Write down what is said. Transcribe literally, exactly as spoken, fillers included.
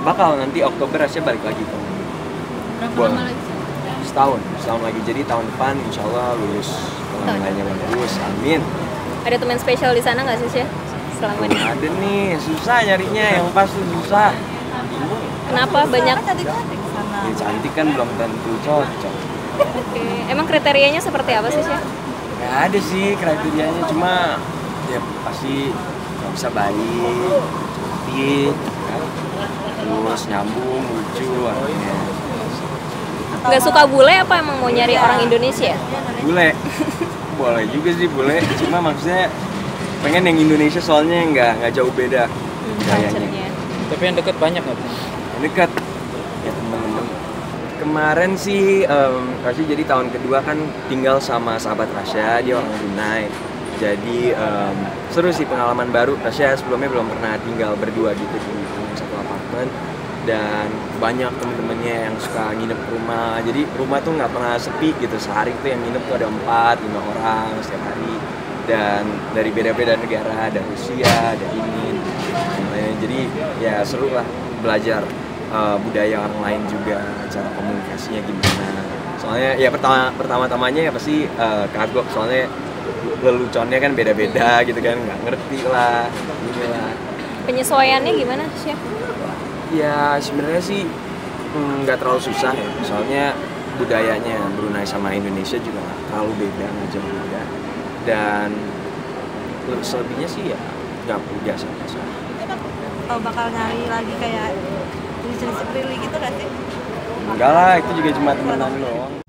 bakal nanti Oktober Rasya balik lagi kok. Berapa lama lagi? Setahun, setahun lagi. Jadi tahun depan insya Allah lulus. Kalau nilainya bagus, amin. Ada teman spesial di sana nggak sih, Syah? Selama ini? Ada nih, susah nyarinya, yang pas tuh susah. Kenapa banyak? Cantik-cantik sana. Ya, cantik kan belum tentu cocok. Oke, emang kriterianya seperti apa sih, Syah? Gak ada sih kriterianya, cuma ya pasti nggak bisa baik, cantik, kan? Terus nyambung, lucu, orangnya. Nggak suka bule apa emang mau nyari orang Indonesia? Bule, boleh juga sih bule, cuma maksudnya pengen yang Indonesia soalnya nggak nggak jauh beda Hmm, gayanya. culture-nya. Tapi yang deket banyak nggak? Yang dekat ya temen-temen. Kemarin sih um, Rasya jadi tahun kedua kan tinggal sama sahabat Rasya, dia orang Brunei. Jadi um, seru sih pengalaman baru. Rasya sebelumnya belum pernah tinggal berdua gitu di satu apartemen, dan banyak temen-temennya yang suka nginep ke rumah. Jadi rumah tuh nggak pernah sepi gitu, sehari tuh yang nginep tuh ada empat lima orang setiap hari, dan dari beda-beda negara, ada Rusia, ada ini. Nah, jadi ya seru lah belajar uh, budaya orang lain juga, cara komunikasinya gimana. Soalnya ya pertama pertama-tamanya ya pasti uh, kagok, soalnya leluconnya kan beda-beda gitu kan, nggak ngerti lah, inilah. Penyesuaiannya gimana, Syah? Ya sebenarnya sih mm, nggak terlalu susah ya, soalnya budayanya Brunei sama Indonesia juga nggak terlalu beda, nggak jauh beda, dan selebihnya sih ya nggak biasa-biasa. Oh, bakal nyari lagi kayak tulis-tulis gitu gak sih? Enggak lah, itu juga cuma temenan doang.